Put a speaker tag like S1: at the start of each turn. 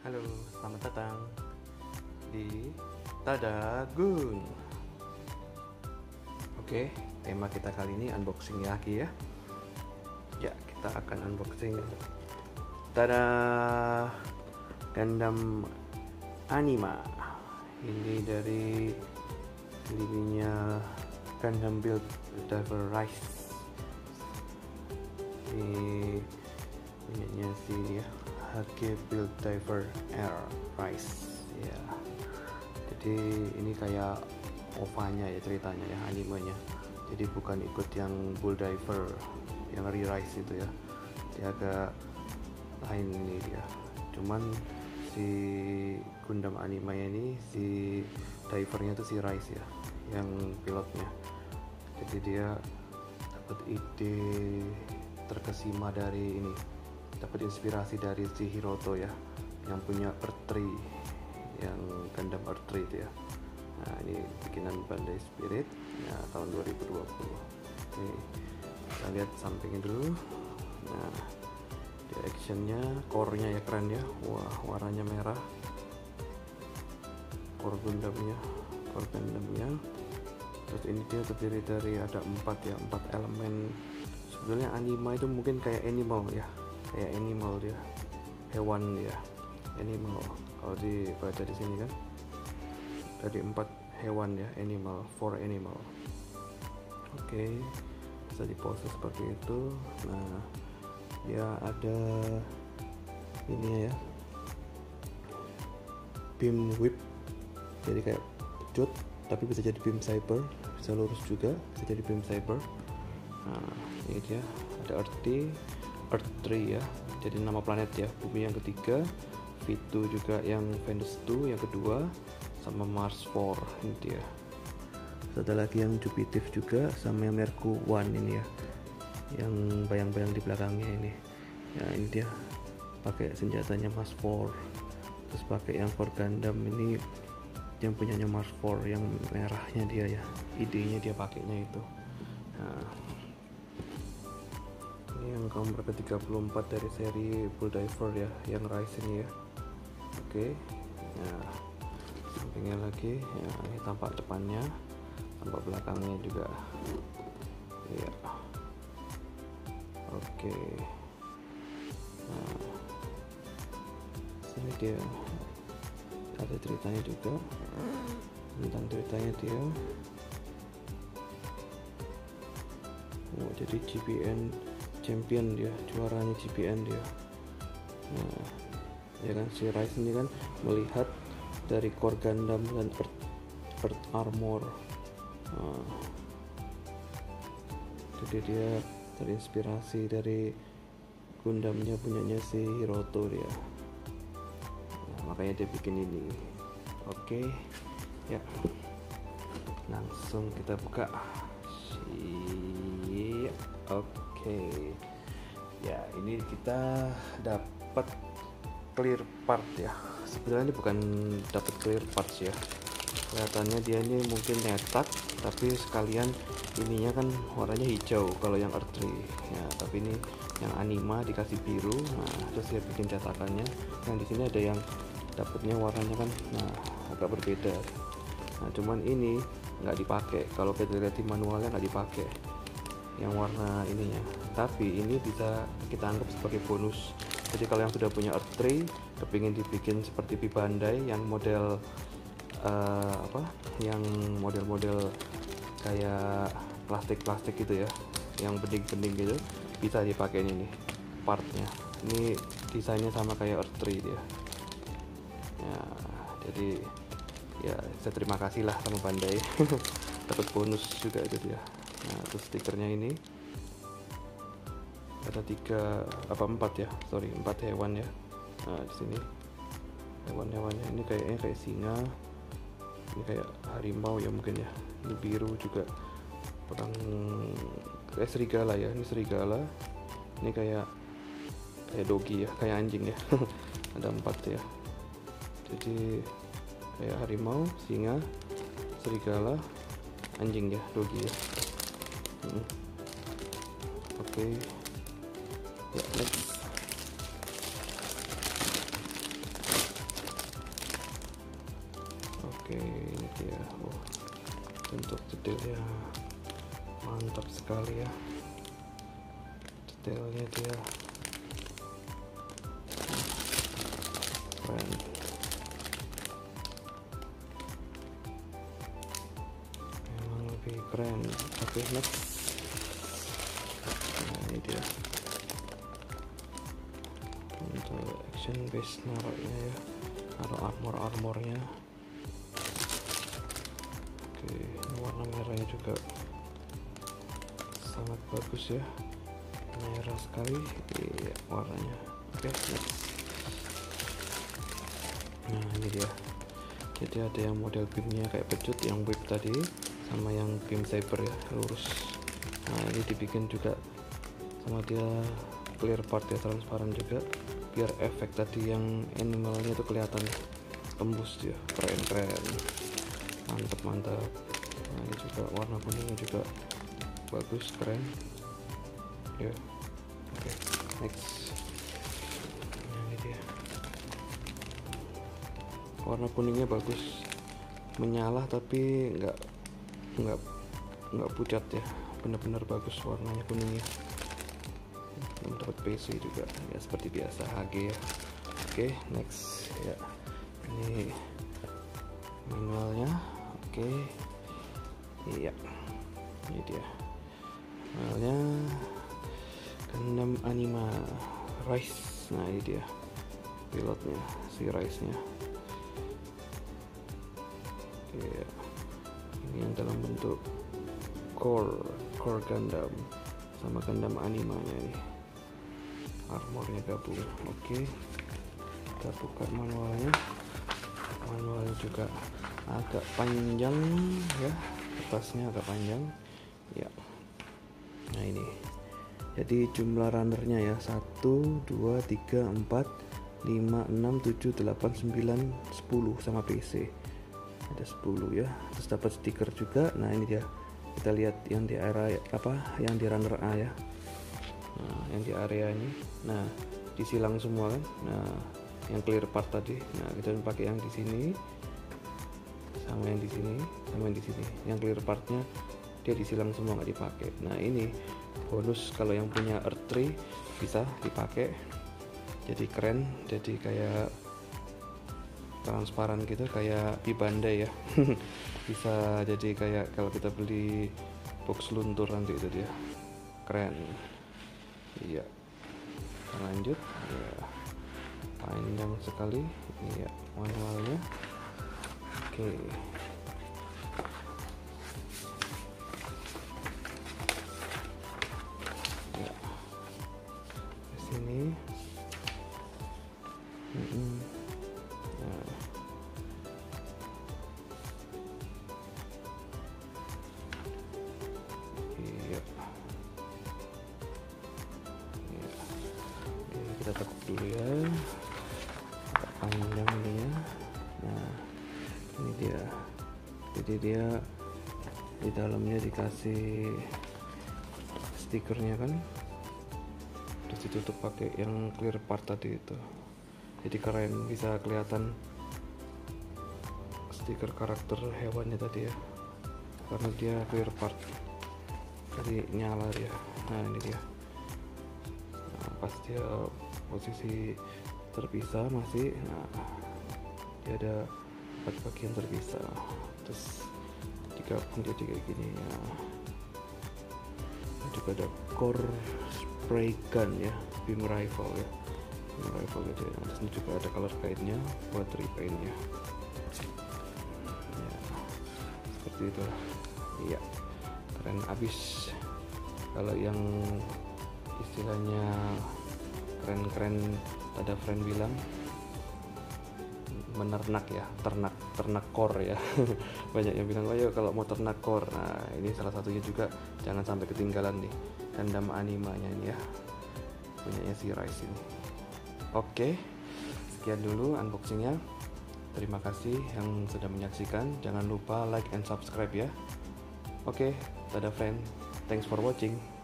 S1: Halo, selamat datang di Tadagun. Oke, tema kita kali ini unboxing lagi ya. Ya, kita akan unboxing Tada Gundam Anima. Ini dari lininya Gundam Build Diver Rise. Ini punyanya si ya, HG Build Diver Air Rise ya. Jadi ini kayak OVA-nya ya ceritanya ya, animenya. Jadi bukan ikut yang Bull Diver yang re-rise itu ya. Dia agak lain ini dia. Cuman si Gundam Anima ini si divernya itu si Rise ya, yang pilotnya. Jadi dia dapat ide terkesima dari ini, dapat inspirasi dari si Hiroto ya, yang punya Earth 3, yang Gundam Earth 3 itu ya. Nah ini bikinan Bandai Spirit ya, tahun 2020. Oke, kita lihat sampingnya dulu. Nah di actionnya, core-nya ya keren ya. Wah, warnanya merah, core Gundamnya. Terus ini dia terdiri dari ada 4 elemen. Sebenarnya Anima itu mungkin kayak animal ya, kayak animal dia, hewan ya, animal. Kalau dibaca di sini kan dari 4 hewan ya, animal, 4 animal. Oke, bisa dipose seperti itu. Nah ya ada ini ya, beam whip, jadi kayak pecut tapi bisa jadi beam saber, bisa lurus juga, bisa jadi beam saber. Nah ini dia, ada Earth 3 ya, jadi nama planet ya, bumi yang ketiga, V2 juga yang Venus 2 yang kedua, sama Mars 4 ini dia. Terus ada lagi yang Jupiter juga, sama yang Mercury 1 ini ya, yang bayang-bayang di belakangnya ini ya. Ini dia pakai senjatanya Mars 4. Terus pakai yang Core Gundam ini yang punyanya Mars 4, yang merahnya dia ya, idenya dia pakainya itu. Nah ini yang nomor ke-34 dari seri Bull Diver ya, yang Rise ini ya. Oke, nah sampingnya lagi ya, ini tampak depannya, tampak belakangnya juga ya. Oke, nah sini dia ada ceritanya juga, tentang ceritanya dia. Oh, jadi GPN champion dia, juaranya GPN dia. Nah ya kan, si Rise ini kan melihat dari Core Gundam dan Earth Armor. Nah, jadi dia terinspirasi dari Gundamnya punyanya si Hiroto dia. Nah, makanya dia bikin ini. Oke ya, langsung kita buka. Oke ya, ini kita dapat clear part ya. Sebenarnya ini bukan dapat clear parts ya, kelihatannya dia ini mungkin nyetak, tapi sekalian ininya kan warnanya hijau kalau yang Earth 3 ya, tapi ini yang Anima dikasih biru. Nah terus dia bikin cetakannya, yang di sini ada yang dapatnya warnanya kan, nah agak berbeda. Nah cuman ini nggak dipakai, kalau kita lihat di manualnya nggak dipakai yang warna ininya, tapi ini bisa kita anggap sebagai bonus. Jadi kalau yang sudah punya Earth 3 kepingin dibikin seperti Bandai yang model yang model-model kayak plastik gitu ya, yang bening-bening gitu, bisa dipakai ini partnya. Ini desainnya sama kayak Earth 3 dia ya. Jadi ya saya terima kasih lah sama Bandai dapat bonus juga itu dia. Nah terus stikernya ini ada 4 hewan ya. Nah di sini hewan-hewannya ini kayaknya kayak singa, ini kayak harimau ya mungkin ya, ini biru juga, perang kayak serigala ya, ini serigala, ini kayak dogi ya, kayak anjing ya. Ada 4 ya, jadi kayak harimau, singa, serigala, anjing ya, dogi ya. Oke ya, next. Oke, ini dia. Bentuk detailnya mantap sekali ya, detailnya dia keren. Memang lebih keren. Oke, next. Nah, ini dia untuk action base naruhnya ya, naruh armornya. Oke, ini warna merahnya juga sangat bagus ya, merah sekali. Iya, warnanya. Oke, next. Nah, ini dia. Jadi ada yang model beamnya kayak pecut, yang whip tadi, sama yang beam saber ya, lurus. Nah, ini dibikin juga sama dia clear part ya, transparan juga, biar efek tadi yang animalnya itu kelihatan tembus dia. Keren, mantap. Nah, ini juga warna kuningnya juga bagus, keren ya. Oke, next. Nah, ini dia, warna kuningnya bagus, menyala tapi nggak pucat ya, benar-benar bagus warnanya kuningnya. Dapat PC juga ya, seperti biasa HG ya. Oke, next ya, ini manualnya. Oke, iya, ini dia manualnya, Gundam Anima Rise. Nah, ini dia pilotnya, si Rise nya. Oke, ini yang dalam bentuk core Gundam sama Gundam Animanya nih, armornya gabung. Oke, kita buka manualnya juga agak panjang ya, kertasnya agak panjang ya. Nah, ini jadi jumlah runnernya ya, 1 2 3 4 5 6 7 8 9 10 sama PC ada 10 ya. Terus dapat stiker juga. Nah, ini dia, kita lihat yang di area yang di runner A ya. Nah, yang di area ini, nah disilang semua kan. Nah, yang clear part tadi, nah kita pakai yang di sini sama yang di sini sama yang di sini. Yang clear partnya dia disilang semua, nggak dipakai. Nah, ini bonus kalau yang punya Earth 3 bisa dipakai, jadi keren, jadi kayak transparan gitu, kayak Bibanda ya. Bisa jadi kayak kalau kita beli box luntur nanti, itu dia, keren. Iya, lanjut ya, panjang sekali. Iya, manualnya. Oke, ya, di sini. Nah, iya. Oke, kita tekuk dulu ya, agak panjang ini ya. Nah, ini dia, jadi dia di dalamnya dikasih stikernya kan, terus ditutup pakai yang clear part tadi itu, jadi keren, bisa kelihatan stiker karakter hewannya tadi ya, karena dia clear part, jadi nyala dia. Nah, ini dia. Nah, pas dia posisi terpisah masih, nah dia ada 4 bagian terpisah, terus digabung jadi kayak gini ya. Juga ada core spray gun ya, beam rifle ya, gitu ya. Terus ini juga ada color guide-nya buat repaint-nya ya, seperti itu. Iya, keren abis. Kalau yang istilahnya keren-keren, ada friend bilang menernak ya, ternak core ya. Banyak yang bilang, oh ya kalau mau ternak core. Nah, ini salah satunya juga, jangan sampai ketinggalan nih Gundam Animanya ini ya, punyanya si Rise ini. Oke, sekian dulu unboxingnya. Terima kasih yang sudah menyaksikan. Jangan lupa like and subscribe ya. Oke, dadah friend, thanks for watching.